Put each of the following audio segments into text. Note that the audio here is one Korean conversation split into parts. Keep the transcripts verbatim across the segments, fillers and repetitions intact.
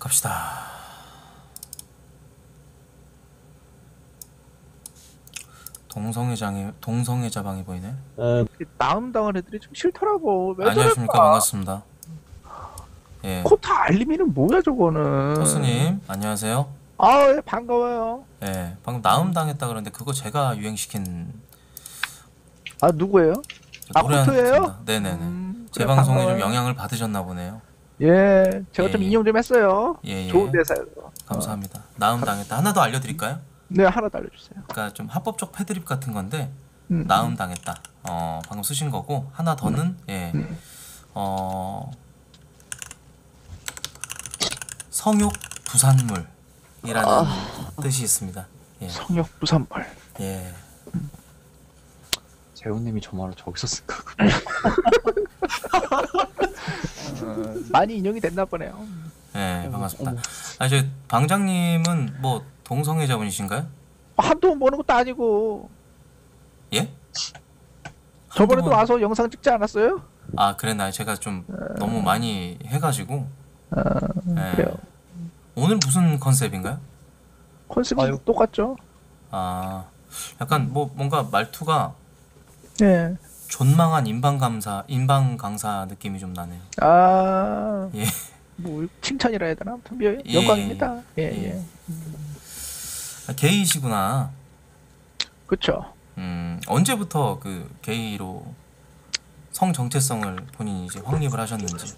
갑시다. 동성애장이 동성애자방이 보이네. 에, 나음당한 애들이 좀 싫더라고. 왜 안녕하십니까. 저럴까? 반갑습니다. 예. 코타 알림이는 뭐야 저거는? 토스님 안녕하세요. 아, 예, 반가워요. 예. 방금 나음 당했다 그러는데 그거 제가 유행시킨 아, 누구예요? 아, 노래하는 코트예요? 코트입니다. 네네네. 음, 제 그래, 방송에 좀 반가워요. 영향을 받으셨나 보네요. 예, 제가 예, 좀 예. 인용 좀 했어요. 예, 예. 좋은 대사요. 감사합니다. 나음 당했다. 하나 더 알려드릴까요? 네, 하나 더 알려주세요. 그러니까 좀 합법적 패드립 같은 건데 음, 나음 당했다. 어 방금 쓰신 거고 하나 더는 예. 음. 어 성욕 부산물이라는 뜻이 있습니다. 예. 성역 부산물. 예. 재훈님이 저 말을 저기서 쓸까? 어, 많이 인용이 됐나 보네요. 예, 반갑습니다. 아, 저 방장님은 뭐 동성애자분이신가요? 한두 번 보는 것도 아니고 예? 저번에도 한두 번- 와서 영상 찍지 않았어요? 아, 그랬나요? 제가 좀 너무 많이 해가지고. 예. 그래요. 오늘 무슨 컨셉인가요? 컨셉은 아유. 똑같죠? 아, 약간 뭐 뭔가 말투가 예. 존망한 인방 감사, 인방 강사 느낌이 좀 나네요. 아, 예. 뭐 칭찬이라 해야 되나? 아무튼 미- 예, 영광입니다. 예, 예. 예. 아, 게이시구나. 그렇죠. 음, 언제부터 그 게이로 성 정체성을 본인이 이제 확립을 하셨는지.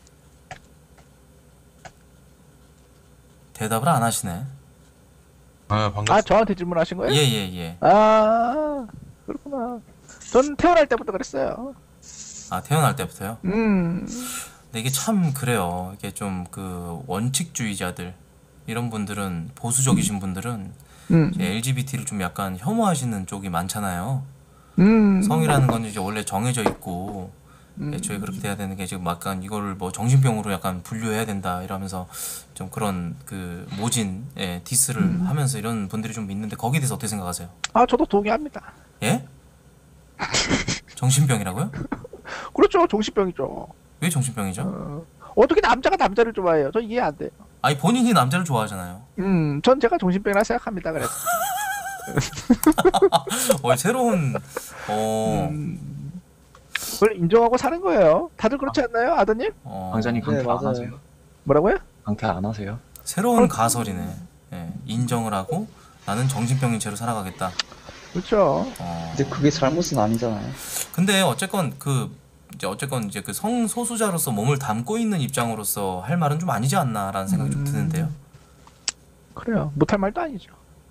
대답을 안 하시네. 아 아, 반갑습니다. 저한테 질문하신 거예요? 예, 예, 예. 아, 그렇구나. 전 태어날 때부터 그랬어요. 아, 태어날 때부터요? 음, 근데 이게 참 그래요. 이게 좀 그 원칙주의자들 이런 분들은 보수적이신 분들은 음, 엘지비티를 좀 약간 혐오하시는 쪽이 많잖아요. 음. 성이라는 건 이제 원래 정해져 있고 음. 애초에 그렇게 돼야 되는 게 지금 약간 이거를 뭐 정신병으로 약간 분류해야 된다 이러면서 좀 그런 그 모진 예, 디스를 음. 하면서 이런 분들이 좀 있는데 거기에 대해서 어떻게 생각하세요? 아, 저도 동의합니다. 예? 정신병이라고요? 그렇죠. 정신병이죠. 왜 정신병이죠? 어, 어떻게 남자가 남자를 좋아해요? 저 이해 안 돼요. 아니 본인이 남자를 좋아하잖아요. 음, 전 제가 정신병이라 생각합니다. 그래서. 어, 새로운 어, 음, 그걸 인정하고 사는 거예요. 다들 그렇지 않나요, 아드님? 어 방장님 강퇴 네, 안 맞아요. 하세요? 뭐라고요? 강퇴 안 하세요? 새로운 가설이네. 예, 인정을 하고 나는 정신병인 채로 살아가겠다. 그렇죠. 어, 근데 그게 잘못은 아니잖아요. 근데 어쨌건 그 이제 어쨌건 이제 그 성소수자로서 몸을 담고 있는 입장으로서 할 말은 좀 아니지 않나라는 생각이 좀 음. 드는데요. 그래요. 못할 말도 아니죠.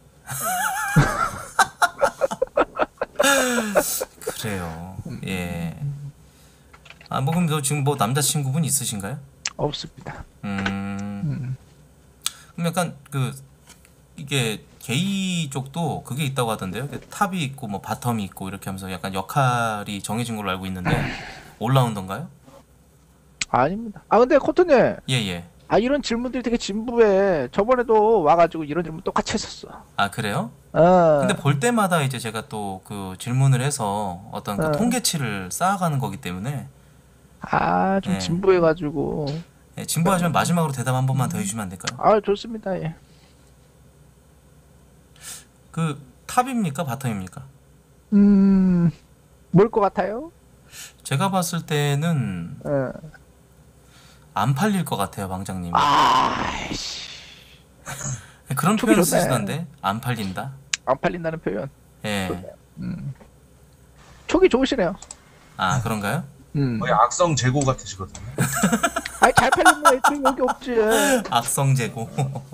그래요. 예. 아, 뭐 그럼 너 지금 뭐 남자친구분 있으신가요? 없습니다. 음. 음. 그럼 약간 그 이게 게이 쪽도 그게 있다고 하던데요. 그 탑이 있고 뭐 바텀이 있고 이렇게 하면서 약간 역할이 정해진 걸로 알고 있는데 올라운던가요? 아닙니다. 아, 근데 코트님, 예, 예. 아, 이런 질문들이 되게 진부해. 저번에도 와가지고 이런 질문 똑같이 했었어. 아, 그래요? 어. 근데 볼 때마다 이제 제가 또 그 질문을 해서 어떤 그 어. 통계치를 쌓아가는 거기 때문에 아, 좀 네. 진부해가지고. 예, 진부하시면 마지막으로 대답 한 번만 더 해주시면 안 될까요? 아, 좋습니다. 예. 그 탑입니까 바텀입니까? 음, 뭘 것 같아요? 제가 봤을 때는 어. 안 팔릴 것 같아요, 방장님. 아이씨. 그런 촉이 표현 좋네. 쓰시던데 안 팔린다. 안 팔린다는 표현. 예. 음. 촉이 좋으시네요. 아 그런가요? 음. 거의 악성 재고 같으시거든요. 아니, 잘 팔리면 애초에 여기 없지. 악성 재고.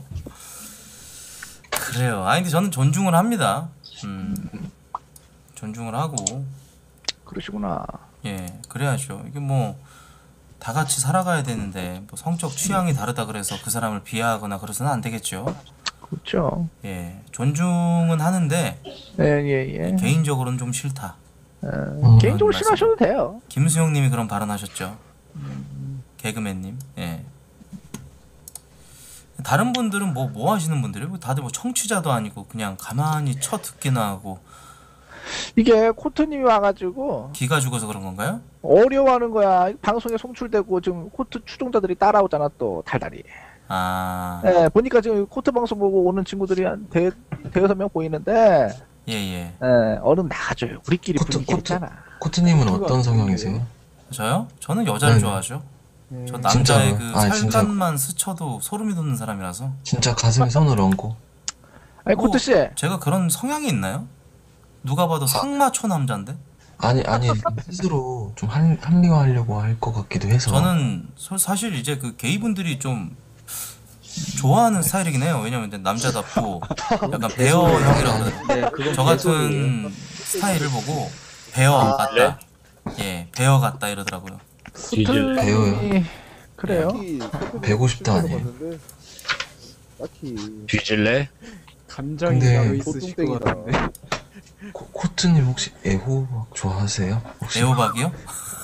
그래요. 아니 근데 저는 존중을 합니다. 음. 존중을 하고 그러시구나. 예 그래야죠. 이게 뭐 다 같이 살아가야 되는데 뭐 성적 취향이 다르다 그래서 그 사람을 비하하거나 그래서는 안 되겠죠. 그렇죠. 예 존중은 하는데 예, 예, 예. 개인적으로는 좀 싫다. 어, 개인적으로 말씀. 싫어하셔도 돼요. 김수영님이 그런 발언하셨죠. 개그맨님. 예. 다른 분들은 뭐 뭐 하시는 분들이에요? 다들 뭐 청취자도 아니고 그냥 가만히 쳐 듣기나 하고 이게 코트님이 와가지고 기가 죽어서 그런 건가요? 어려워하는 거야. 방송에 송출되고 지금 코트 추종자들이 따라오잖아 또 달달이. 아, 예, 보니까 지금 코트 방송 보고 오는 친구들이 한 대, 대여섯 명 보이는데, 예, 예. 예, 얼른 나가줘요. 우리끼리 코트, 분위기 코트. 있잖아. 코트님은 어떤 성향이세요? 저요? 저는 여자를 네네. 좋아하죠. 예. 저 남자의 진짜요? 그 아, 진짜. 살감만 스쳐도 소름이 돋는 사람이라서. 진짜 가슴에 손을 얹고. 아니, 뭐, 코트씨, 제가 그런 성향이 있나요? 누가 봐도 상마초 남자인데? 아니 아니 스스로 좀 한, 합리화하려고 할 것 같기도 해서. 저는 소- 사실 이제 그 게이분들이 좀 좋아하는 스타일이긴 해요. 왜냐면 이제 남자답고 약간 베어형이라고 그러더라고요. 저 같은 스타일을 보고 베어 같다. 예, 베어 같다 이러더라고요. 뒤질 배워요. 코트님이, 그래요? 배고 싶다 아니에요? 딱히 뒤질래? 감정이 근데 있으실 것 같은데. 코, 코트님 혹시 애호박 좋아하세요? 혹시? 애호박이요?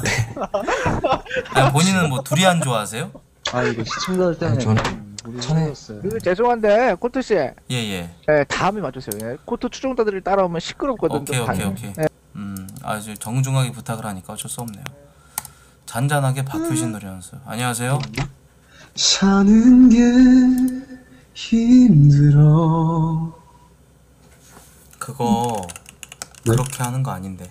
아니, 본인은 뭐 두리안 좋아하세요? 아 이거 시청자들 때문에 아니, 저는 좀 무리 전에- 생겼어요. 그, 죄송한데, 코트씨, 예, 예. 예, 다음에 맞주세요. 예. 코트 추종자들이 따라오면 시끄럽거든. 오케이, 좀 오케이, 방- 오케이. 예. 음, 아주 정중하게 부탁을 하니까 어쩔 수 없네요. 잔잔하게 박효신 노래 연습. 안녕하세요. 사는 게 힘들어. 그거 네? 그렇게 하는 거 아닌데.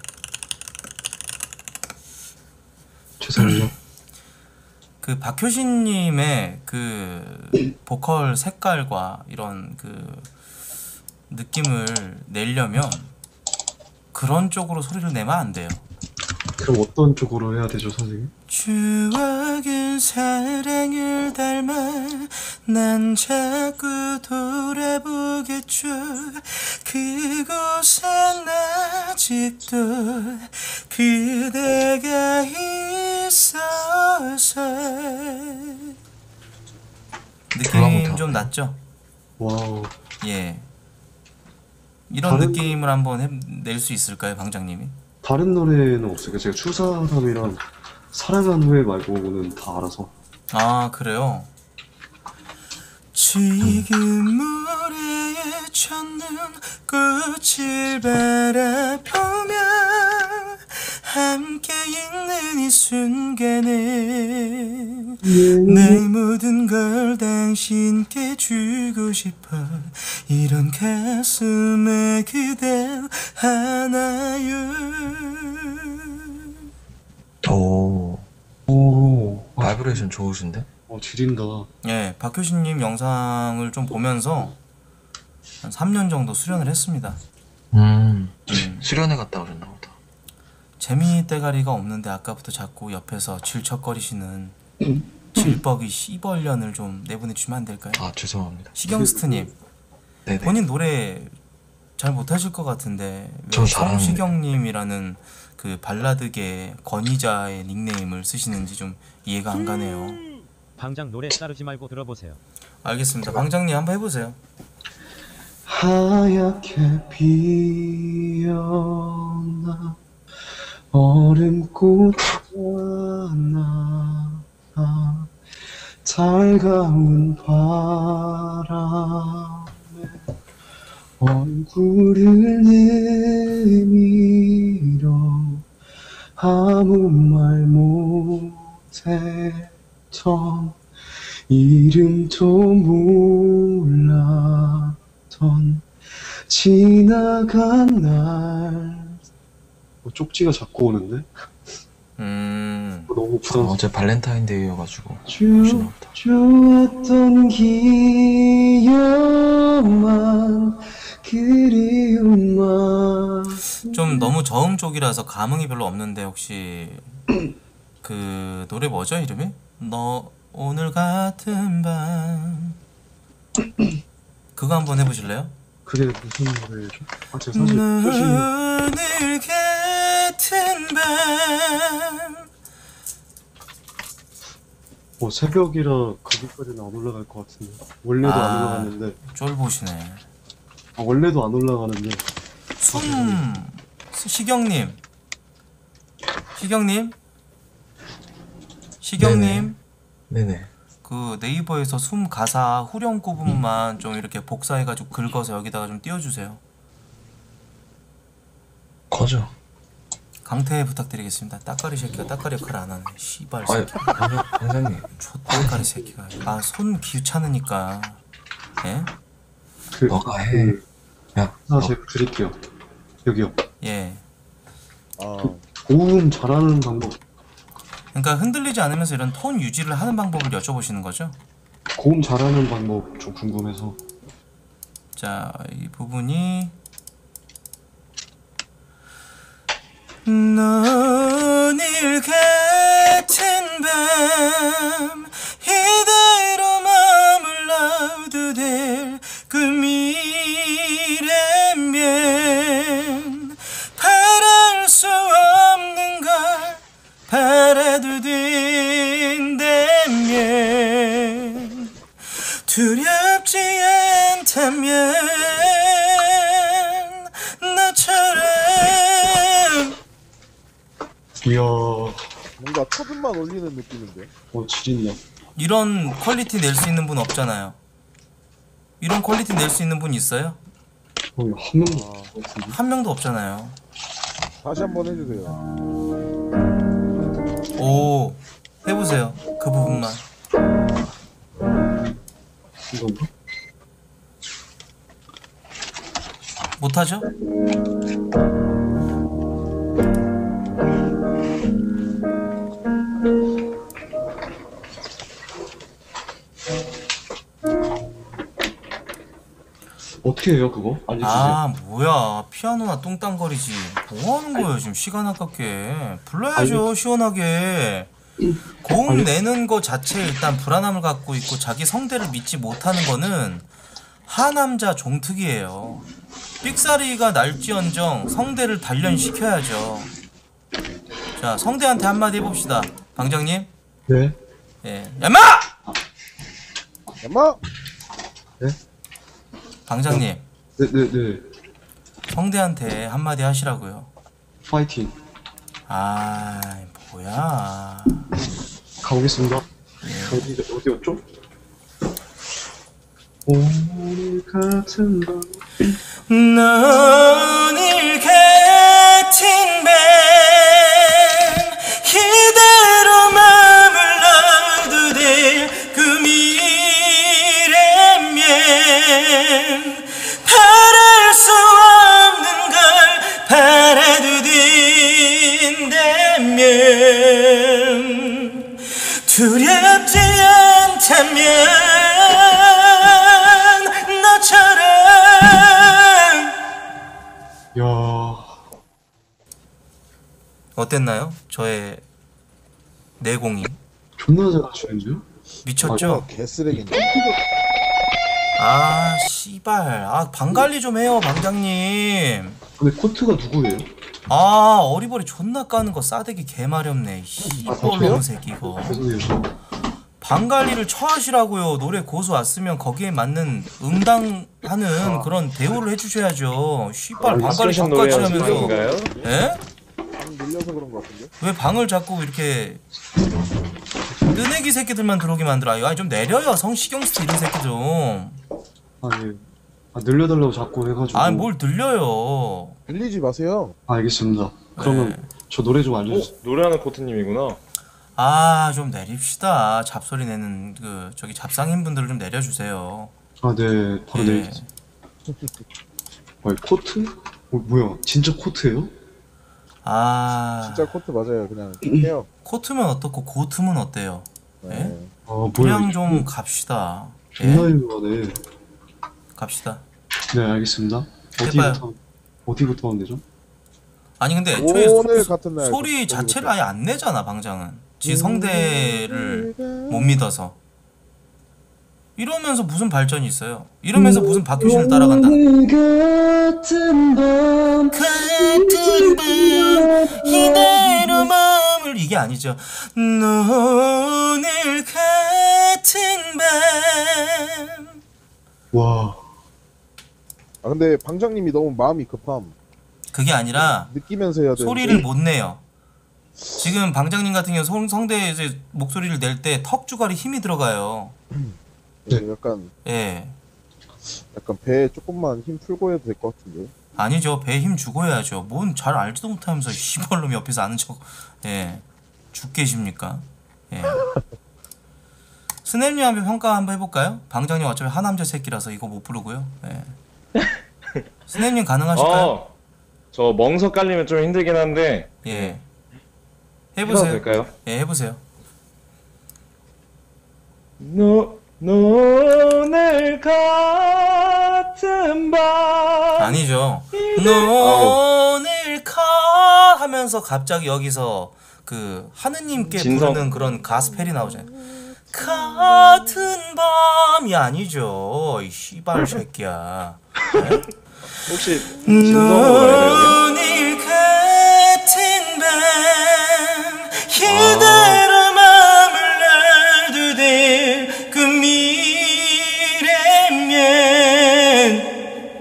죄송해요. 그 박효신님의 그 보컬 색깔과 이런 그 느낌을 내려면 그런 쪽으로 소리를 내면 안 돼요. 그럼 어떤 쪽으로 해야 되죠, 선생님? 추억은 사랑을 닮아 난 자꾸 돌아보겠죠. 그곳엔 아직도 그대가 있어서. 느낌 좀 났죠? 와우. 예. 이런 다른- 느낌을 한번 낼 수 있을까요, 방장님이? 다른 노래는 없어요. 제가 추사람이랑 사랑한 후에 말고는 다 알아서. 아, 그래요? 지금 모래에 젖는 꽃을 바라보며 함께 있는 이 순간에 내 모든 걸 당신께 주고 싶어. 이런 가슴에 그대 하나요. 오 오, 아, 바이브레이션 좋으신데? 어, 지린다. 예, 박효신님 영상을 좀 보면서 한 삼 년 정도 수련을 했습니다. 음 음. 수련회 갔다 오셨나 보다. 재미대가리가 없는데 아까부터 자꾸 옆에서 질척거리시는 질뻑이 씨벌년을 좀 내보내주시면 안 될까요? 아 죄송합니다. 시경스트님, 네네. 본인 노래 잘 못하실 것 같은데 저 왜 잘하는데. 성시경님이라는 그 발라드계 권위자의 닉네임을 쓰시는지 좀 이해가 안 가네요. 방장 노래 자르지 말고 들어보세요. 알겠습니다. 방장님 한번 해보세요. 하얗게 피어나 얼음꽃 하나 차가운 바람에 얼굴을 내밀어 아무 말 못했던 이름도 몰랐던 지나간 날. 어, 쪽지가 자꾸 오는데? 음, 어, 너무 아, 부담스러워. 어제 발렌타인데이여가지고 주, 오시나 보다. 좋았던 기억만 그리움만. 좀 너무 저음 쪽이라서 감흥이 별로 없는데 혹시 그 노래 뭐죠 이름이? 너 오늘 같은 밤 그거 한번 해보실래요? 그게 무슨 노래죠? 아, 제가 사실 너 사실 오늘 같은 밤 뭐 새벽이라 거기까지는 안 올라갈 것 같은데. 원래도 아. 안 올라갔는데. 쫄보시네. 아, 원래도 안 올라가는데. 숨 시경님 시경님 시경님 네네. 그 네이버에서 숨 가사 후렴 부분만 좀 이렇게 복사해가지고 긁어서 여기다가 좀 띄워주세요. 거죠. 강퇴 부탁드리겠습니다. 따까리 새끼가 따까리 역할을 안 하네. 씨발 아니 새끼. 아니요 방장님. 좆따까리 새끼가. 아 손 귀찮으니까. 예? 그, 너가 해. 그, 야 하나 제가 드릴게요. 여기요. 예. 아, 고음 잘하는 방법. 그러니까 흔들리지 않으면서 이런 톤 유지를 하는 방법을 여쭤보시는 거죠? 고음 잘하는 방법 좀 궁금해서. 자, 이 부분이 넌 일 같은 밤 이대로 머물러도 될 그 미래면 바랄 수 없는 걸 바라도 된다면 두렵지 않다면 너처럼 이야, 뭔가 터듬만 올리는 느낌인데. 어, 지린다. 이런 퀄리티 낼 수 있는 분 없잖아요. 이런 퀄리티 낼 수 있는 분 있어요? 어, 한 명도 아. 없는데. 한 명도 없잖아요. 다시 한번 해주세요. 오, 해보세요. 그 부분만. 이건가? 못하죠? 어떻게 해요, 그거? 알려주세요. 아 뭐야, 피아노나 뚱땅거리지. 뭐하는 거예요 지금 시간 아깝게. 불러야죠 시원하게. 고음 내는 거 자체에 일단 불안함을 갖고 있고 자기 성대를 믿지 못하는 거는 하남자 종특이에요. 삑사리가 날지언정 성대를 단련시켜야죠. 자, 성대한테 한마디 해봅시다. 방장님. 네. 예. 야마! 엄마! 방장님. 네, 네, 네. 성대한테 한마디 하시라고요. 파이팅. 아, 뭐야. 가보겠습니다. 예. 어디, 어디였죠? 오늘 같은 밤. 너늘 같은 밤 이대로 머물러도 될 그 미래면 바랄 수 없는 걸 바라도 된다면 두렵지 않다면 너처럼. 야, 어땠나요? 저의 내공이 존나 잘하시는데요? 미쳤죠? 개쓰레기인데. 아 씨발, 아 방관리 좀 해요 방장님. 근데 코트가 누구예요? 아 어리버리 존나 까는 거 싸대기 개마렵네. 이벌놈 새끼 이거. 죄송해요. 저. 방관리를 처하시라고요. 노래 고수 왔으면 거기에 맞는 응당하는 그런 대우를 해주셔야죠. 씨발 방관리 저까지 하면서. 예? 방 밀려서 그런 것 같은데. 왜 방을 자꾸 이렇게 뜨내기 새끼들만 들어오게 만들어요? 아니 좀 내려요. 성시경스트 이런 새끼 좀. 아, 예. 아, 늘려달라고 자꾸 해가지고. 아니 뭘 늘려요. 밀리지 마세요. 아, 알겠습니다. 그러면 네. 저 노래 좀 알려주세요. 노래하는 코트님이구나. 아 좀 내립시다. 잡소리 내는 그 저기 잡상인 분들을 좀 내려주세요. 아, 네. 바로 예. 내리겠습니다. 아, 코트? 어, 뭐야? 진짜 코트예요? 아 진짜 코트 맞아요. 그냥 해요. 코트면 어떻고 고트면 어때요? 네. 예? 아, 뭐야? 그냥 좀 갑시다. 존나 예? 유명하네. 갑시다. 네, 알겠습니다. 해봐요. 어디부터, 어디부터 하면 되죠? 아니 근데 애초에 오늘 소, 같은 날 소리 그- 자체를 아예 안 내잖아 방장은. 지 성대를 못 믿어서. 이러면서 무슨 발전이 있어요? 이러면서 무슨 박효신을 따라간다? 같은 밤 이대로 머물 이게 아니죠. 오늘 같은 밤. 와, 아 근데 방장님이 너무 마음이 급함. 그게 아니라 느끼면서 해야 돼. 소리를 못 내요. 지금 방장님 같은 경우 성- 성대에 이제 목소리를 낼 때 턱 주갈이 힘이 들어가요. 네. 약간 예. 약간 배에 조금만 힘 풀고 해도 될 것 같은데. 아니죠. 배에 힘 주고 해야죠. 뭔 잘 알지도 못하면서 시벌놈이 옆에서 아는 척. 예. 죽 계십니까? 예. 스냅님 한번 평가 한번 해볼까요? 방장님 어차피 하남자 새끼라서 이거 못 부르고요. 예. 스냅님 가능하실까요? 어, 저 멍석 깔리면 좀 힘들긴 한데. 예. 해봐도 해보세요. 될까요? 예, 해보세요. 노, 노늘 같은 밤. 아니죠. 노늘 카 하면서 갑자기 여기서 그 하느님께 진성. 부르는 그런 가스펠이 나오잖아요. 같은 밤이 아니죠. 이 씨발 새끼야. 네? 혹시 진성으로 가야 되거든요? 눈일 같은 밤 이대로 맘을 놔두들 그 미래면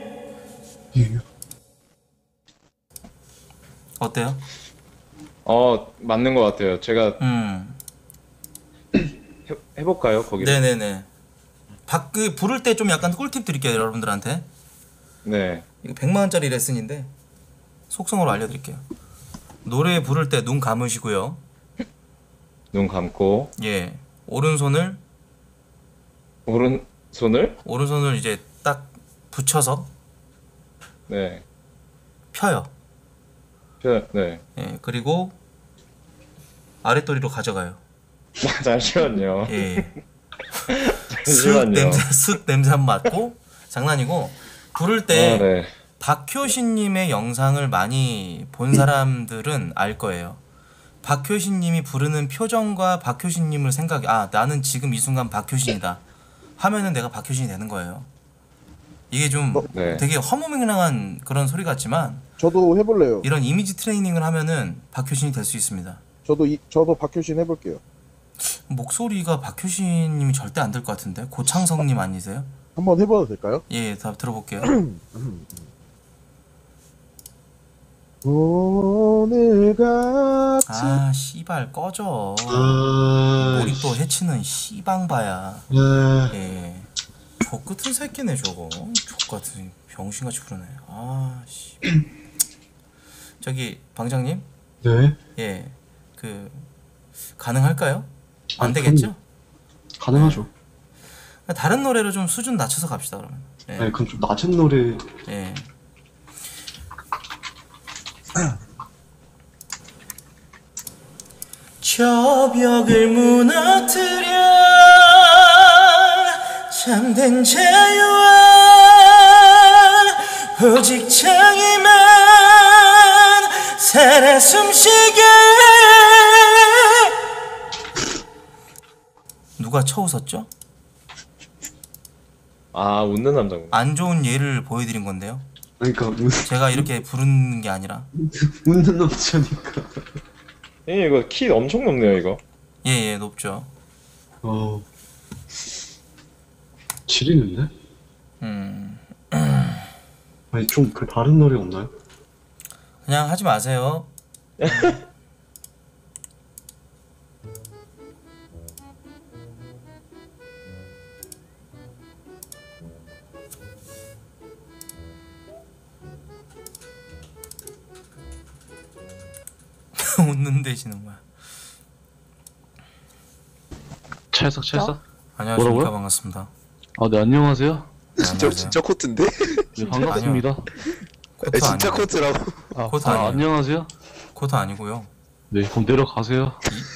어때요? 어, 맞는 것 같아요. 제가 음. 해, 해볼까요? 거기. 네네네. 박, 그, 부를 때 좀 약간 꿀팁 드릴게요, 여러분들한테. 네. 이거 백만 원짜리 레슨인데 속성으로 알려드릴게요. 노래 부를 때 눈 감으시고요. 눈 감고 예, 오른손을 오른손을 오른손을 이제 딱 붙여서 네. 펴요. 펴, 네. 예, 그리고 아랫도리로 가져가요. 잠시만요. 예. 슥 잠시만요. 냄새, 슥 냄새 한 번 맡고 장난이고 부를 때 아, 네. 박효신님의 영상을 많이 본 사람들은 알 거예요. 박효신님이 부르는 표정과 박효신님을 생각해. 아, 나는 지금 이 순간 박효신이다 하면은 내가 박효신이 되는 거예요. 이게 좀 네. 되게 허무맹랑한 그런 소리 같지만 저도 해볼래요. 이런 이미지 트레이닝을 하면은 박효신이 될 수 있습니다. 저도 이, 저도 박효신 해볼게요. 목소리가 박효신님이 절대 안 될 것 같은데. 고창석님 아니세요? 한번 해봐도 될까요? 예, 다 들어볼게요. 오늘 같이 아, 씨발 꺼져. 아, 우리 또 해치는 씨방바야. 네. 예. 족 같은 새끼네 저거. 족 같은 병신같이 부르네. 아, 씨. 저기 방장님, 네. 예, 그 가능할까요? 안 아, 되겠죠? 가능하죠. 다른 노래로 좀 수준 낮춰서 갑시다 그러면. 예. 네, 그럼 좀 낮은 노래. 예. 저 벽을 무너뜨려 잠든 자유와 오직 정의만 살아 숨쉬게. 누가 쳐 웃었죠? 아, 웃는 남자구나. 안 좋은 예를 보여드린 건데요. 그러니까 웃, 제가 이렇게 부르는 게 아니라. 웃는 남자니까. 예, 이거 키 엄청 높네요, 이거. 예예, 높죠. 어. 지리는데? 음, 아니 좀 그 다른 노래 없나요? 그냥 하지 마세요. 웃는 대신은 뭐야? 찰싹 찰싹. 안녕하십니까. 뭐라고요? 반갑습니다. 아, 네, 안녕하세요. 네, 진짜 안녕하세요. 진짜 코트인데? 네, 반갑습니다. 코트 에, 진짜 아니고. 코트라고. 아, 코트 아, 아니에요. 안녕하세요. 코트 아니고요. 네, 그럼 내려가세요.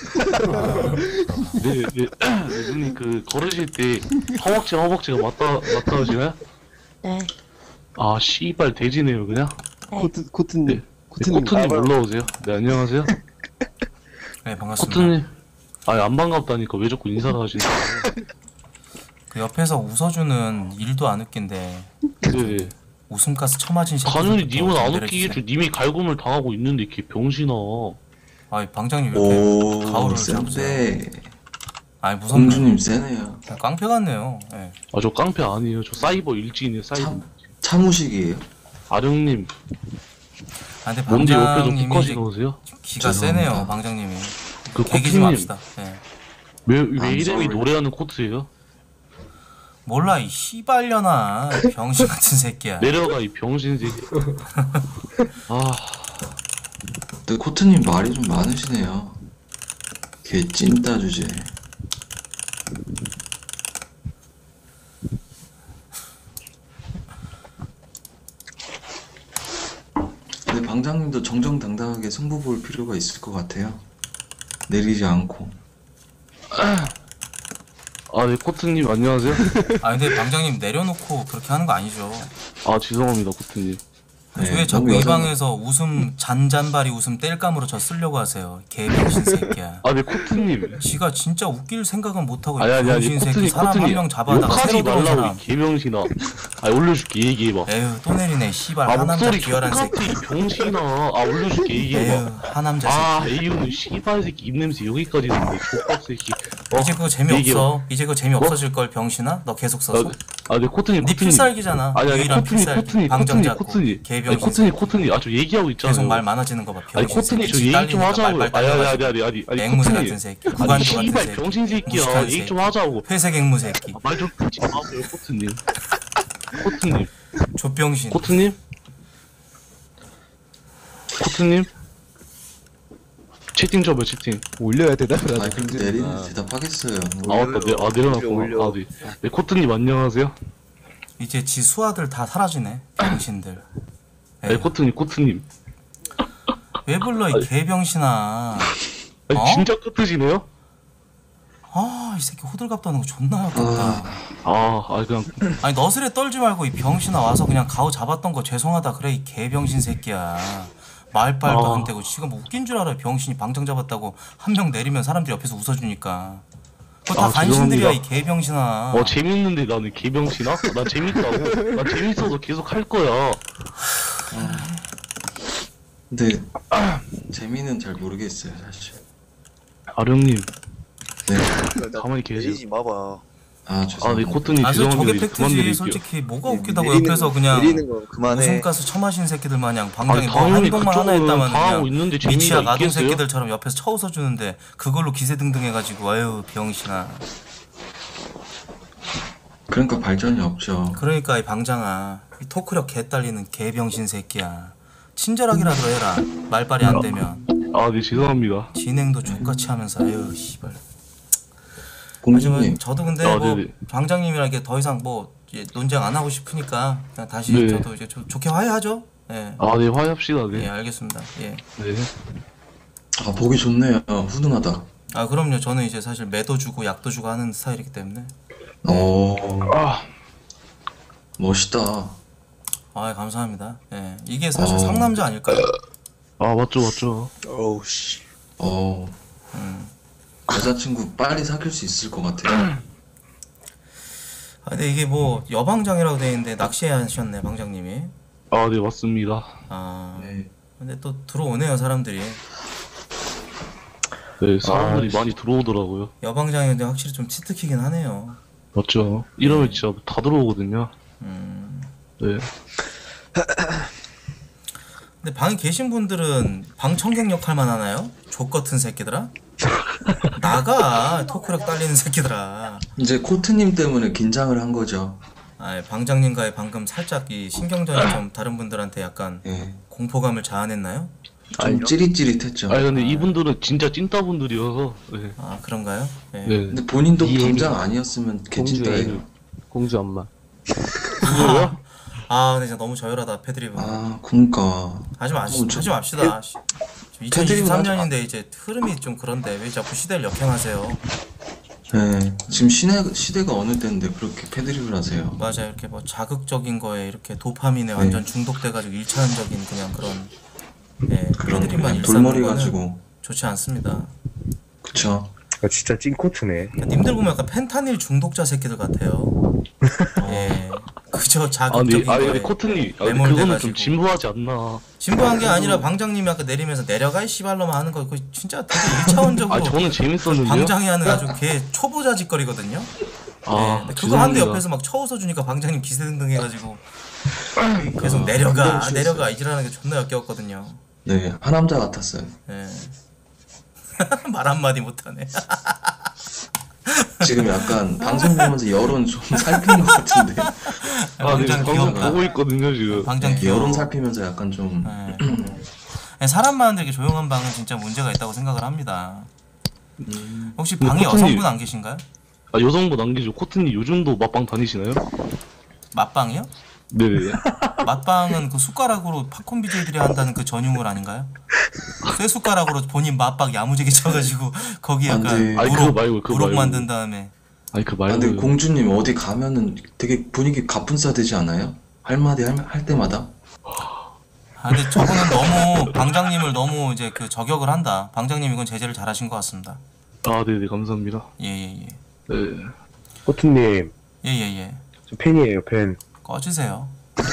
네, 네, 네, 누님 그 걸으실 때 허벅지 허벅지가 맞다 맞닿으시나요? 네. 아, 씨발 돼지네요 그냥. 코트 코트님. 네, 코트님. 코트님 아, 올라오세요. 네, 안녕하세요. 네, 반갑습니다. 코트님. 아니 안 반갑다니까 왜 자꾸 인사를 하시는 거예요? 그 옆에서 웃어주는 일도 안 웃긴데 네. 웃음가스 처맞은 새끼. 당연히 님은 안 웃기겠죠. 님이 갈굼을 당하고 있는데 이렇게 병신아. 아, 방장님 왜 이렇게 오, 가오를 센데. 잡으세요? 아니 무섭네. 공주님 세네요. 깡패 같네요. 예. 아, 저 깡패 아니에요. 저 사이버 일진이에요. 사이버. 참, 차무식이에요. 아령님, 아, 근데 뭔데 옆에 좀 방장님이 국까지 이제 넣으세요? 기가 죄송합니다. 세네요. 방장님이. 그 개기 좀 코트님, 합시다. 예. 왜, 왜 I'm 이름이 sorry. 노래하는 코트예요? 몰라 이 씨발려나 병신 같은 새끼야. 내려가 이 병신 새끼. 아, 근데 코트님 말이 좀 많으시네요. 걔 찐따 주제. 근데 방장님도 정정당당하게 승부 볼 필요가 있을 것 같아요. 내리지 않고. 아, 네, 코트님 안녕하세요. 아 근데 방장님 내려놓고 그렇게 하는 거 아니죠. 아, 죄송합니다, 코트님. 네, 왜 자꾸 너무 이 여자- 방에서 웃음 잔잔바리 웃음 땔감으로 저 쓰려고 하세요. 개병신 새끼야. 아, 네, 코트님. 지가 진짜 웃길 생각은 못하고 아니, 아니, 아니, 병신 새끼 코트님, 사람 한 코트님. 명 잡아다가 욕하지 새로 들어온 말라고, 사람. 이 개병신아. 아, 올려줄게, 얘기해봐. 에휴 또 내리네 씨발 아, 하남자 목소리 비열한 똑같아, 새끼. 이 병신아. 아, 올려줄게, 에휴 얘기해봐. 하남자 아, 새끼. 에이유는 씨발 새끼 입냄새 여기까지 있는데 족밥 새끼. 어? 이제 그거 재미없어. 이제 그거 재미없어질 걸 병신아. 너 계속 써서. 아, 네, 코트님, 네 코트님. 필살기잖아. 아니, 아니, 유일한 코트님, 필살기. 코트님, 방정 코트님, 잡고 코트님. 아니, 개병신 코트님, 새끼. 코트님. 아, 저 얘기하고 있잖아요. 계속 말 많아지는 거 봐. 아니, 병신 코트님, 새끼. 저 지 얘기 좀 딸리니까 하자고. 말빨 아니, 아니, 달려가지고. 아니, 아니, 아니, 앵무새 코트님. 같은 새끼. 아니, 구간조 같은 씨발 새끼. 병신 새끼야. 무식한 얘기 좀 새끼. 하자고. 회색 앵무 새끼. 말 좀 끊지 마세요, 코트님. 코트님. 조병신. 코트님? 코트님? 채팅 줘봐요, 채팅. 올려야 대답을 아 하죠. 근데 내리는 대답하겠어요. 아, 맞다. 네, 아, 내려놨구나. 아, 네. 네, 코트님 안녕하세요. 이제 지 수아들 다 사라지네. 병신들. 네, 에휴, 코트님, 코트님. 왜 불러 이 개병신아. 아니, 어? 진짜 코트시네요? 아, 이 새끼 호들갑 떠는 거 존나 아깝다. 아, 아, 그냥. 아니 너스레 떨지 말고 이 병신아 와서 그냥 가오 잡았던 거 죄송하다 그래 이 개병신 새끼야. 말빨도 아. 안 되고 지금 뭐 웃긴 줄 알아요. 병신이 방정 잡았다고 한 명 내리면 사람들이 옆에서 웃어주니까. 그거 다 아, 간신들이야 죄송합니다. 이 개병신아. 어, 재밌는데 나는 개병신아? 난 재밌다고. 난 재밌어서 계속 할 거야. 근데 재미는 잘 모르겠어요 사실. 아령님, 네. 가만히 계세요. 마봐. 아 아, 네, 죄송합니다. 코트님 아, 저 저게 죄송합니다. 이제 그만 팩트지. 드릴게요. 솔직히 뭐가 웃기다고 옆에서 그냥 거 그만해. 웃음가스 처마신 새끼들 마냥 방장이 아니, 뭐 당연히 한동만 하나 그쪽은 했다면 다 하고 그냥 있는데 재미가 미취학 아동 있겠어요? 새끼들처럼 옆에서 쳐웃어 주는데 그걸로 기세등등 해가지고 아유 병신아. 그러니까 발전이 없죠. 그러니까 이 방장아 이 토크력 개 딸리는 개병신 새끼야. 친절하기라도 해라. 말빨이 안 되면 아, 네, 죄송합니다. 진행도 족같이 하면서 아유 씨발. 공주님. 하지만 저도 근데 아, 뭐 네네. 방장님이랑 이게 더 이상 뭐 이제 논쟁 안 하고 싶으니까 그냥 다시 네. 저도 이제 조, 좋게 화해하죠. 예. 아, 네, 화해합시다. 예, 네. 알겠습니다. 예. 네. 아 보기 좋네요. 훈훈하다. 아 그럼요. 저는 이제 사실 매도 주고 약도 주고 하는 스타일이기 때문에. 오 아, 멋있다. 아 감사합니다. 예. 이게 사실 어. 상남자 아닐까요? 아, 맞죠, 맞죠. 어우 씨. 어 음. 여자친구 빨리 사귈 수 있을 것 같아요. 아 근데 이게 뭐 여방장이라고 돼 있는데 낚시하셨네 방장님이. 아, 네, 맞습니다. 아 네. 근데 또 들어오네요 사람들이. 네, 사람들이 아, 많이 들어오더라고요. 여방장이 근데 확실히 좀 치트키긴 하네요. 맞죠. 이러면 진짜 다 들어오거든요. 음. 네. 근데 방에 계신 분들은 방청객 역할만 하나요? 족 같은 새끼들아? 나가 토크력 딸리는 새끼들아. 이제 코트님 때문에 긴장을 한 거죠. 아 방장님과의 방금 살짝 이 신경전이 좀 다른 분들한테 약간 예. 공포감을 자아냈나요? 좀 찌릿찌릿했죠. 아니, 근데 이분들은 진짜 찐따분들이어서. 네. 아 그런가요? 예. 네. 근데 본인도 이 방장 아니었으면 개찐따예요. 공주 엄마. 누구야? 아 근데 진짜 너무 저열하다 패드립은. 아 그러니까 하지 마 어, 저- 하지 맙시다. 패드립은 이천이십삼 년인데 이제 흐름이 좀 그런데 왜 자꾸 시대를 역행하세요? 네. 지금 시대, 시대가 어느 때인데 그렇게 패드립을 하세요. 맞아요. 이렇게 뭐 자극적인 거에 이렇게 도파민에 완전 중독돼가지고 일차원적인 그냥 그런 예 그런 패드립만 그냥 일삼는 돌머리 거는 가지고. 좋지 않습니다. 그쵸. 아, 진짜 찐코트네. 그러니까 님들 보면 약간 펜타닐 중독자 새끼들 같아요. 예, 그저 아, 근데, 자극적인 아니, 거에 근데 코트님. 아, 근데 매몰돼가지고. 그거는 좀 진부하지 않나. 진부한 게 아니라 방장님이 아까 내리면서 내려가 이 씨발로만 하는 거 그거 진짜 되게 일차원적으로 아, 저는 재밌었는데요. 방장이 하는 아주 개 초보자 짓거리거든요. 아, 예, 근데 그거 하는데 죄송합니다. 옆에서 막 쳐웃어 주니까 방장님 기세등등 해가지고 계속 내려가 내려가 이지라는 게 존나 역겨웠거든요. 네. 하남자 같았어요. 예. 말 한마디 못하네. 지금 약간 방송 보면서 여론 좀 살피는 것 같은데. 아, 네, 방장 방송 귀엽다. 보고 있거든요 지금. 방장 네, 귀여워. 여론 살피면서 약간 좀 네. 사람 많은데 이렇게 조용한 방은 진짜 문제가 있다고 생각을 합니다. 음, 혹시 근데 방에 코튼이- 여성분 안 계신가요? 아 여성분 남기죠. 코트님 요즘도 맛방 다니시나요? 맛방이요? 네네. 맛방은 그 숟가락으로 팝콘 비제이들이 한다는 그 전유물 아닌가요? 쇠 숟가락으로 본인 맛박 야무지게 쳐가지고 거기 안 약간 돼. 아니, 그거 무럭, 말고, 그거 무럭 말고. 만든 다음에 아니 그 아, 말고. 근데 공주님 어디 가면은 되게 분위기 가뿐싸 되지 않아요? 할 마디 할, 할 때마다? 아 근데 저거는 너무 방장님을 너무 이제 그 저격을 한다. 방장님 이건 제재를 잘하신 것 같습니다. 아 네네 감사합니다. 예예예 네. 코트님, 예예예 저 팬이에요, 팬. 꺼지세요.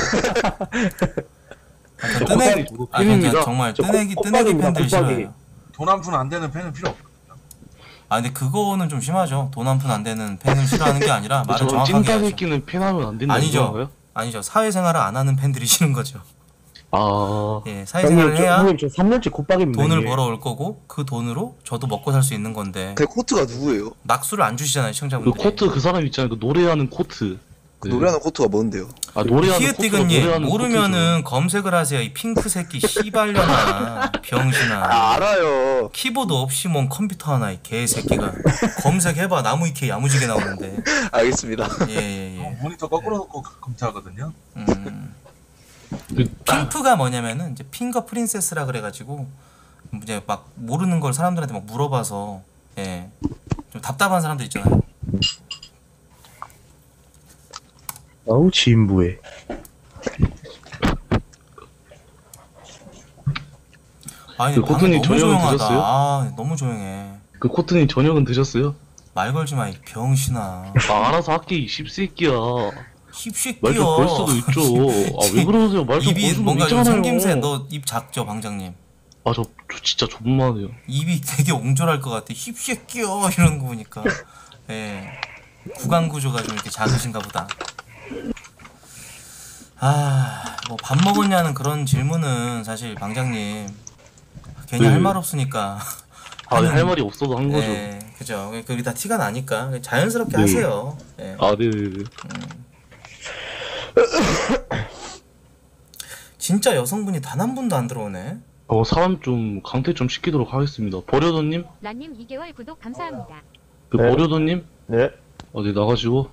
아, 저 저 뜨내 코트님 저도 아 진짜 팬입니다. 정말 저 뜨내기 콧- 뜨내기 콧방입니다, 팬들 콧방이. 싫어요. 돈 한 푼 안 되는 팬은 필요 없거든요. 아 근데 그거는 좀 심하죠. 돈 한 푼 안 되는 팬을 싫어하는 게 아니라 말을 저 정확하게 찐따 해야죠. 새끼는 팬하면 안 된다는 아니죠. 건가요? 아니죠. 사회생활을 안 하는 팬들이 싫은 거죠. 아. 예, 사회생활을 형님, 저, 해야 형님, 저 삼 년째 콧방입니다. 돈을 형님. 벌어올 거고 그 돈으로 저도 먹고 살 수 있는 건데 그 코트가 누구예요? 낙수를 안 주시잖아요 그 시청자분들이. 코트 그 사람 있잖아요. 그 노래하는 코트. 그 네. 노래하는 코트가 뭔데요? 아 노래하는 코트가 히에티그님 노래하는 모르면은 검색을 하세요. 이 핑크 새끼 씨발려나 병신아. 아, 알아요. 키보드 없이 뭔 컴퓨터 하나 이 개새끼가. 검색해봐 나무 위키에 야무지게 나오는데. 알겠습니다. 예예예. 어, 모니터 거꾸로 놓고 검사하거든요. 음. 그- 핑프가 뭐냐면은 이제 핑거 프린세스라 그래가지고 이제 막 모르는 걸 사람들한테 막 물어봐서 예. 좀 답답한 사람들 있잖아요. 아우, 진부해. 아니 그 방이 코트님 너무 저녁은 조용하다. 드셨어요? 아 너무 조용해. 그 코트님 저녁은 드셨어요? 말 걸지 마 이 병신아. 아 알아서 할게 이 씹새끼야. 힙새끼야. 말 좀 걸 수도 있죠. 아 왜 그러세요? 말 좀 걸 입이 수도 뭔가 좀 있잖아요. 생김새. 너 입 작죠 방장님. 아저 저 진짜 존만해요. 입이 되게 옹졸할 것 같아. 힙새끼야 이러는 거 보니까. 예. 구강 구조가 좀 이렇게 작으신가 보다. 아, 뭐 밥 먹었냐는 그런 질문은 사실 방장님 괜히 네. 할 말 없으니까. 아 네, 하는- 할 말이 없어도 한 거죠. 예, 그죠. 그게 다 티가 나니까 자연스럽게 네. 하세요. 예. 아 네네네. 진짜 여성분이 단 한 분도 안 들어오네. 어 사람 좀 강퇴 좀 시키도록 하겠습니다. 버려도님? 란님 이 개월 구독 감사합니다. 그 네. 버려도님? 네. 어디 나가시고.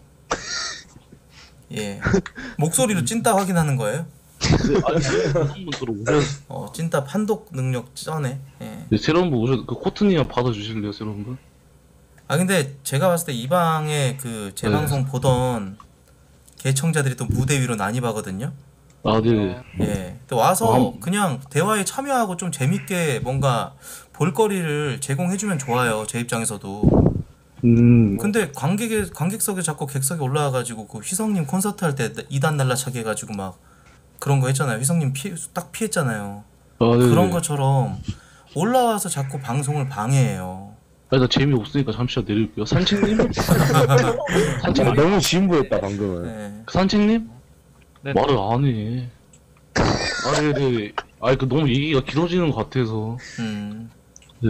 예. 목소리로 찐따 확인하는 거예요? 아니 새로운 분 들어오셔. 어, 찐따 판독 능력 쩌네. 예. 네, 새로운 분 오셔. 그 코트님 받아주실래요, 새로운 분? 아 근데 제가 봤을 때 이 방에 그 제 네. 방송 보던 개청자들이 또 무대 위로 난입하거든요. 아 네. 예. 또 와서 어, 그냥 대화에 참여하고 좀 재밌게 뭔가 볼거리를 제공해주면 좋아요. 제 입장에서도. 음. 근데 관객에 관객석에 자꾸 객석에 올라와가지고 그 휘성님 콘서트 할 때 이단 날라차게 해가지고 막 그런 거 했잖아요. 휘성님 피해 딱 피했잖아요. 아 네. 그런 것처럼 올라와서 자꾸 방송을 방해해요. 아니 나 재미 없으니까 잠시만 내릴게요. 산책님? 아, 산책님? 너무 진부했다, 방금은. 네. 산책님? 말을 안 해. 아 네네. 아니 그 너무 얘기가 길어지는 것 같아서. 음. 네.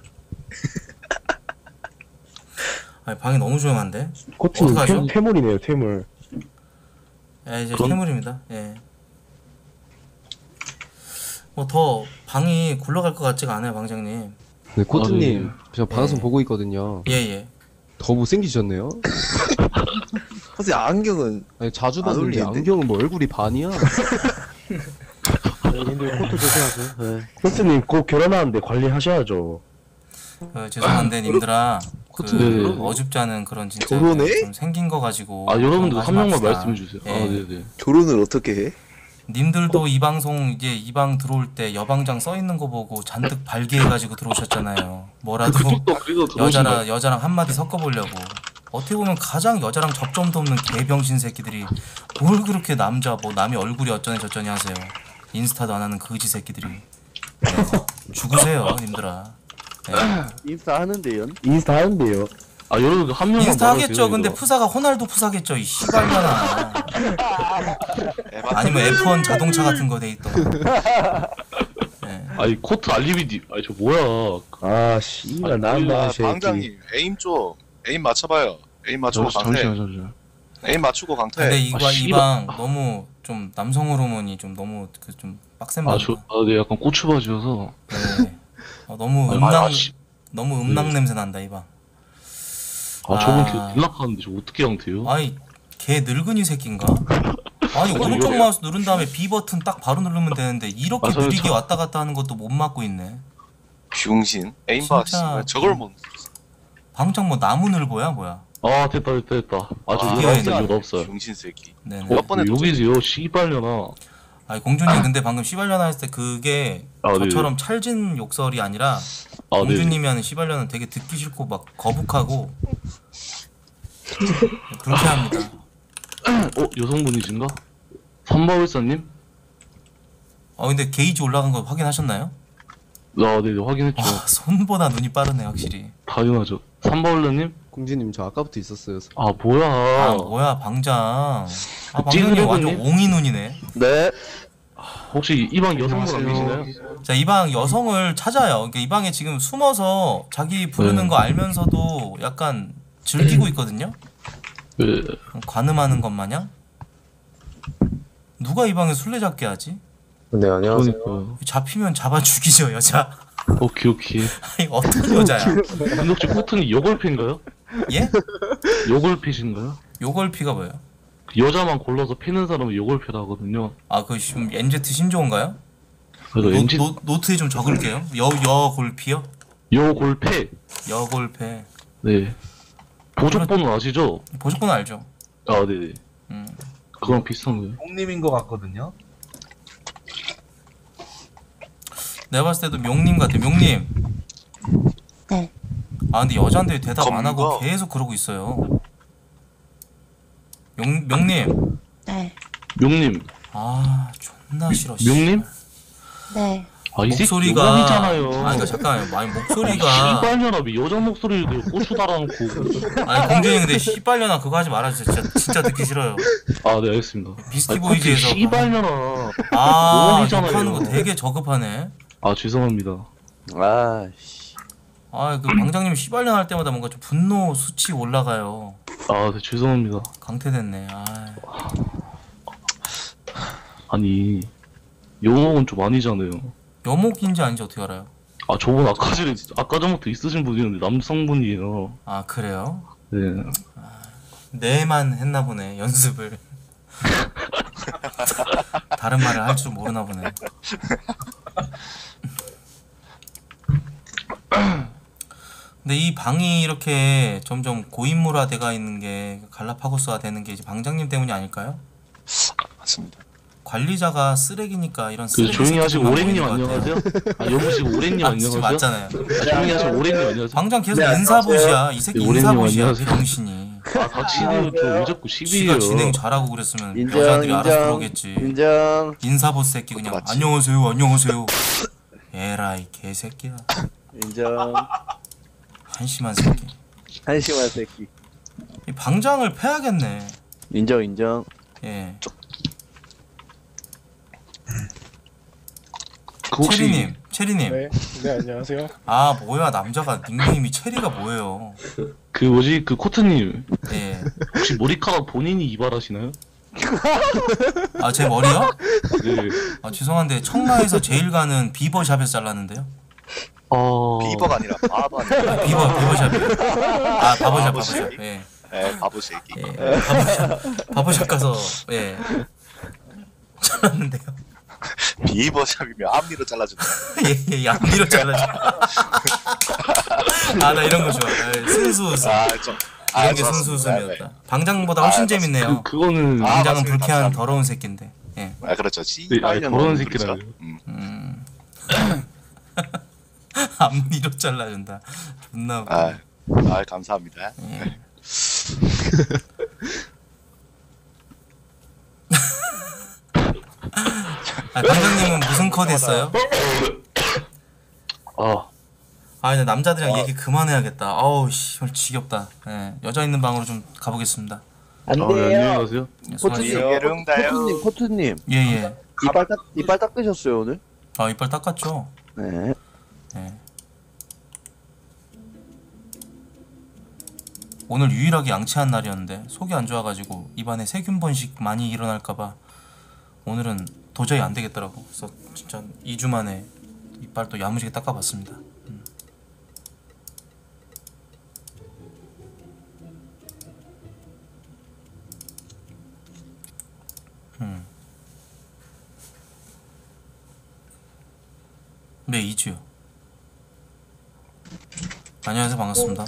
아니, 방이 너무 조용한데. 코트님 어떡하죠? 퇴, 퇴물이네요, 퇴물. 예, 이제 그럼- 퇴물입니다. 예. 뭐 더 방이 굴러갈 것 같지가 않아요, 방장님. 네, 코트님, 아, 네. 저 방송 네. 보고 있거든요. 예, 예. 더 못생기셨네요? 코트 안경은 아니, 자주 안 봤는데 어울리는데? 안경은 뭐 얼굴이 반이야? 님들 코트 조심하세요. 네. 코트님 곧 결혼하는데 관리하셔야죠. 그 죄송한데 님들아. 그 네. 어줍지 않은 그런 진짜 결혼해? 좀 생긴 거 가지고. 아 여러분들 하지 한 명만 맙시다. 말씀해 주세요. 예. 아 네네. 결혼을 어떻게 해? 님들도 이 방송 이제 이 방 들어올 때 여방장 써 있는 거 보고 잔뜩 발기해가지고 들어오셨잖아요. 뭐라도 그쪽도 그래서 들어오신다. 여자랑 여자랑 한 마디 섞어보려고. 어떻게 보면 가장 여자랑 접점도 없는 개병신 새끼들이 뭘 그렇게 남자 뭐 남의 얼굴이 어쩌니 저쩌니 하세요. 인스타도 안 하는 거지 새끼들이. 네. 죽으세요 님들아. 네. 인스타 하는데요. 인스타 하는데요. 아 여러분 한 명만 인스타 말하세요, 하겠죠. 근데 이거. 푸사가 호날두 푸사겠죠. 이 씨발년아. 아니면 에프 원 자동차 같은 거 돼 있더. 네. 아니 코트 알리비디. 아니 저 뭐야. 아, 씨발, 나한다, 아, 새끼. 방장님 에임 좀 에임 맞춰봐요. 에임 맞추고 잠시- 강퇴. 잠시만요, 잠시만요. 에임 맞추고 강퇴. 근데 이거 아, 이방 너무 좀 남성 호르몬이 좀 너무 그 좀 빡센 아, 방. 저, 아, 네, 약간 고추바지여서. 네. 어, 너무 아, 음낭 아, 씨. 너무 음낭 네. 냄새 난다 이방. 아, 저분 아. 계속 연락하는데 저 어떻게 강퇴요? 아니 걔 늙은이 새끼인가? 아니 아니, 오른쪽 이거요? 마우스 누른 다음에 B 버튼 딱 바로 누르면 되는데 이렇게 아, 저는 느리게 저- 왔다 갔다 하는 것도 못 막고 있네. 병신. 에임 봐. 진짜. 씨발. 저걸 못. 방장 뭐 나무늘보야 뭐야? 아, 됐다, 됐다, 됐다. 아, 저 아, 이거 없어요, 이거 이거 없어요. 병신 새끼. 네네. 어, 여기지요, 씨발려나. 아니 공주님 근데 방금 씨발려나 했을 때 그게 아, 네. 저처럼 찰진 욕설이 아니라 아, 네. 공주님이 하는 씨발려는 되게 듣기 싫고 막 거북하고 불쾌합니다. 어, 여성분이신가? 삼바울사님? 어 근데 게이지 올라간 거 확인하셨나요? 아, 네, 네, 확인했죠. 와 손보다 눈이 빠르네 확실히. 당연하죠. 삼바울라님? 공주님 저 아까부터 있었어요. 아, 뭐야. 아 뭐야 방장. 아 방장님 찌그레고님? 완전 옹이 눈이네. 네. 혹시 이방 여성분 안 계시나요? 자, 이 방 여성을 찾아요. 그러니까 이 방에 지금 숨어서 자기 부르는 네. 거 알면서도 약간 즐기고 있거든요. 네. 관음하는 것 마냥. 누가 이 방에 술래잡기 하지? 네, 안녕하세요. 그러니까요. 잡히면 잡아 죽이죠 여자. 오케이, 오케이. 아니 어떤 여자야? 근데 혹시 코튼이 요걸패인가요? 예? 요걸패신가요? 요걸피가 뭐예요? 그 여자만 골라서 패는 사람은 요걸패라 하거든요. 아, 그 지금 엔제트 신조어인가요? 그래서 노, 엔지 노, 노트에 좀 적을게요. 여 여골피요? 요골패. 여골패. 네. 보조번호 아시죠? 보조권 알죠? 아, 네네. 음. 그거랑 비슷한 거예요. 형님인 것 같거든요. 내가 봤을 때도 명님 같아. 명님. 네. 아 근데 여자인데 대답 안 하고 검거. 계속 그러고 있어요. 명 명님. 네. 용님. 아 존나 싫어. 씨. 용님? 네. 아, 이 새끼 목소리가 요감이잖아요. 아니 그러니까 잠깐만요. 아니 목소리가 씨발년아비 여자 목소리를 내가 고추 달아놓고. 아니 공주님 근데 씨발려나 그거 하지 말아주세요. 진짜 진짜 듣기 싫어요. 아, 네, 알겠습니다. 비스티 아니, 보이즈에서 씨발년아. 아 요감이잖아요. 욕하는 거 되게 저급하네. 아, 죄송합니다. 아, 씨. 아 그 방장님 씨발년 할 때마다 뭔가 좀 분노 수치 올라가요. 아, 네, 죄송합니다. 강퇴됐네. 아 아니, 영어는 좀 아니잖아요. 여목인지 아닌지 어떻게 알아요? 아, 저분 아까 전에 아까 전부터 있으신 분이었는데 남성분이에요. 아 그래요? 네. 네만 했나 보네 연습을. 다른 말을 할 줄 모르나 보네. 근데 이 방이 이렇게 점점 고인물화 돼가 있는 게 갈라파고스화 되는 게 이제 방장님 때문이 아닐까요? 맞습니다. 관리자가 쓰레기니까 이런 그 쓰레기 조용히 하시고 새끼들만 오랭님 모이는 것 같아요. 안녕하세요. 아, 여보시고 오랭님 아, 진짜 안녕하세요. 맞잖아요. 아, 조용히 하시고 오랭님 안녕하세요. 방장 계속 네, 인사봇이야. 이 새끼 네, 오랭님 인사봇이야. 안녕하세요. 병신이. 아, 같이 해요. 왜 자꾸 지가 시비해요. 진행 잘하고 그랬으면 인정, 여자들이 알아서 인정. 그러겠지. 인정. 인사봇 새끼 그냥 맞지. 안녕하세요 안녕하세요. 에라이 개새끼야. 인정. 한심한 새끼. 한심한 새끼. 이 방장을 패야겠네. 인정, 인정. 예. 그 혹시 체리님, 체리님. 네, 네, 안녕하세요. 아 뭐야 남자가 닉네임이 체리가 뭐예요? 그 뭐지 그 코트님 예. 혹시 머리카락 본인이 이발하시나요? 아 제 머리요? 네. 아 죄송한데 청라에서 제일 가는 비버샵에서 잘랐는데요. 어. 비버가 아니라 바보 아니라. 아, 비버 비버샵이요. 아 바버샵 바보 바버샵. 새끼. 예. 에 바보 새끼. 예. 바버샵 바버샵 가서 예. 잘랐는데요. 비버샵이면 앞니로 잘라준다. 예예 앞뒤로 잘라줘. 아 나 이런 거 좋아. 아, 순수 웃음. 아, 좀. 이런 아, 게 순수 좋았습니다. 웃음이었다. 방장보다 훨씬 아, 재밌네요. 그 그거는 아, 방장은 맞습니다. 불쾌한 감사합니다. 더러운 새끼인데. 예. 아 그렇죠. 네, 아니, 더러운 그렇죠. 새끼라고요. 음. 음. 앞니로 잘라준다. 존나 웃겨. 아, 아 감사합니다. 예. 아, 방장님은 무슨 코드 했어요? 아. 아, 근데 남자들이랑 얘기 그만해야겠다. 어우, 씨, 오늘 지겹다. 예, 여자 있는 방으로 좀 가보겠습니다. 안 아, 네, 안녕히 돼요. 가세요. 예, 코트님, 수고하세요. 코트님, 코트님. 예, 예. 이빨 닦, 이빨 닦으셨어요, 오늘? 아, 이빨 닦았죠? 네. 예. 오늘 유일하게 양치한 날이었는데 속이 안 좋아가지고 입안에 세균 번식 많이 일어날까봐 오늘은 도저히 안 되겠더라고. 그래서 진짜 이 주 만에 이빨 또 야무지게 닦아봤습니다. 음. 음. 네, 이 주요. 안녕하세요, 반갑습니다.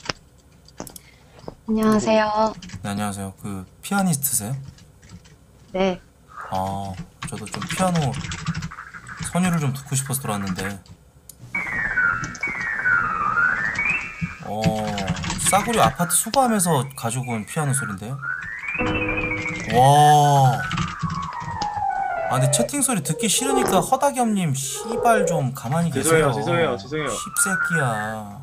안녕하세요. 네, 안녕하세요. 그 피아니스트세요? 네. 아, 저도 좀 피아노 선율을 좀 듣고 싶어서 들어왔는데 어, 싸구려 아파트 수거하면서 가지고 온 피아노 소리인데요? 와. 아, 근데 채팅 소리 듣기 싫으니까 허다겸님 씨발 좀 가만히 계세요. 죄송해요, 죄송해요, 죄송해요. 씹새끼야.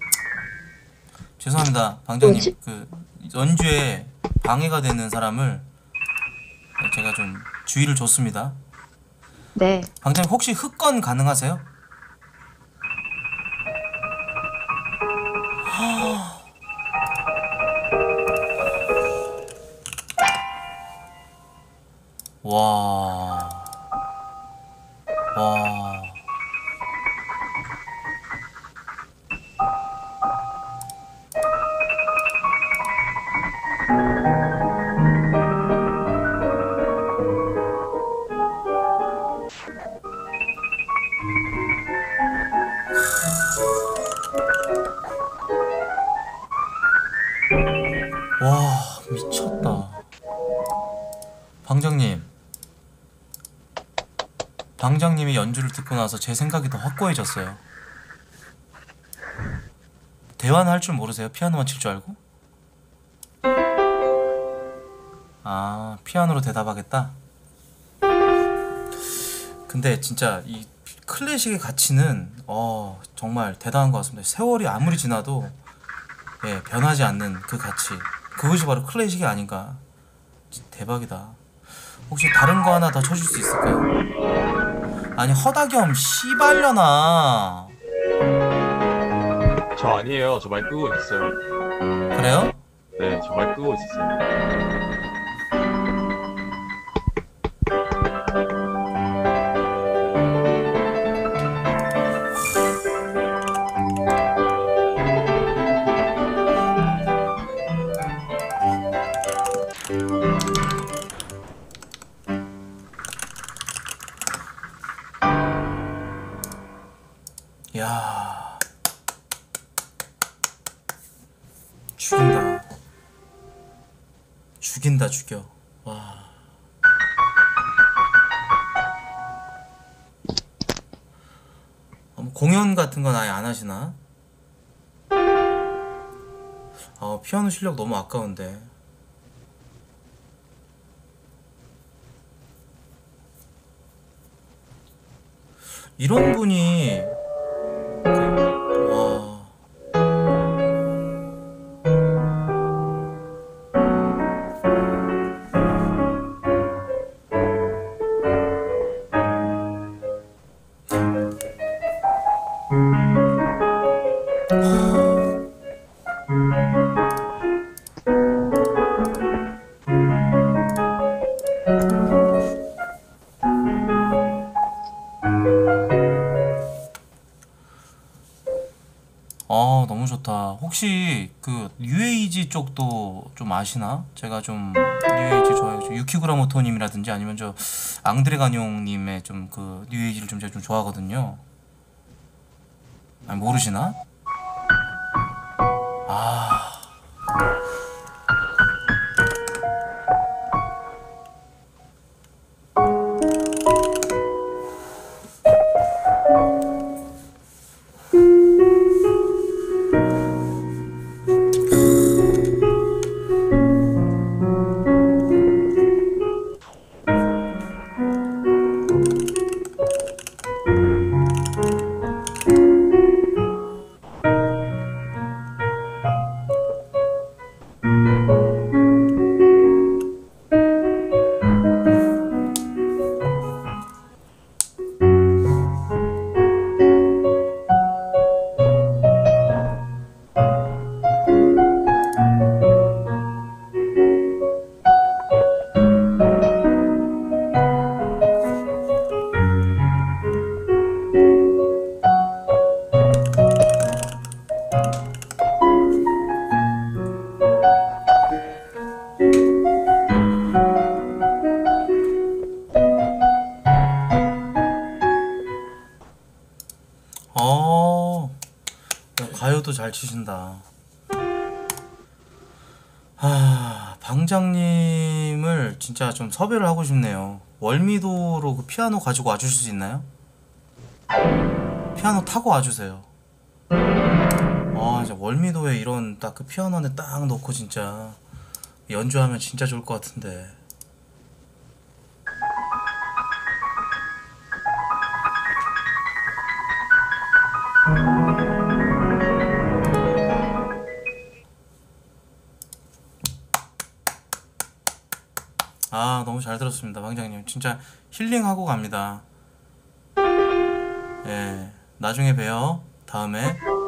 죄송합니다, 방장님. 그 연주에 방해가 되는 사람을 제가 좀 주의를 줬습니다. 네. 방장님 혹시 흑건 가능하세요? 와. 와. 와, 미쳤다. 방장님, 방장님이 연주를 듣고 나서 제 생각이 더 확고해졌어요. 대화는 할 줄 모르세요? 피아노만 칠 줄 알고? 아, 피아노로 대답하겠다? 근데 진짜 이 클래식의 가치는 어 정말 대단한 것 같습니다. 세월이 아무리 지나도 예, 변하지 않는 그 가치, 그것이 바로 클래식이 아닌가. 대박이다. 혹시 다른 거 하나 더 쳐줄 수 있을까요? 아니, 허다겸 씨발려나. 저 아니에요. 저 마이크 끄고 있었어요. 그래요? 네, 저 마이크 끄고 있었어요. 야, 죽인다. 죽인다, 죽여. 와. 어, 뭐 공연 같은 건 아예 안 하시나? 아, 피아노 실력 너무 아까운데. 이런 분이 그, 와. 아, 너무 좋다. 혹시 그 뉴에이지 쪽도 좀 아시나? 제가 좀 뉴에이지 좋아해요. 유키그라모토님이라든지 아니면 저 앙드레가뇽님의 좀 그 뉴에이지를 좀 제가 좀 좋아하거든요. 아니, 모르시나? 아. 어, 가요도 잘 치신다. 아, 방장님을 진짜 좀 섭외를 하고 싶네요. 월미도로 그 피아노 가지고 와주실 수 있나요? 피아노 타고 와주세요. 아, 진짜 월미도에 이런 딱 그 피아노 안에 딱 넣고 진짜 연주하면 진짜 좋을 것 같은데. 아, 너무 잘 들었습니다, 방장님. 진짜 힐링하고 갑니다. 예, 나중에 봬요. 다음에.